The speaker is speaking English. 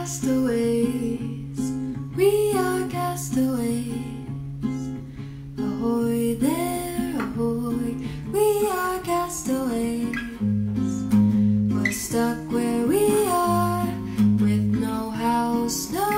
castaways, we are castaways. Ahoy there, ahoy, we are castaways. We're stuck where we are, with no house, no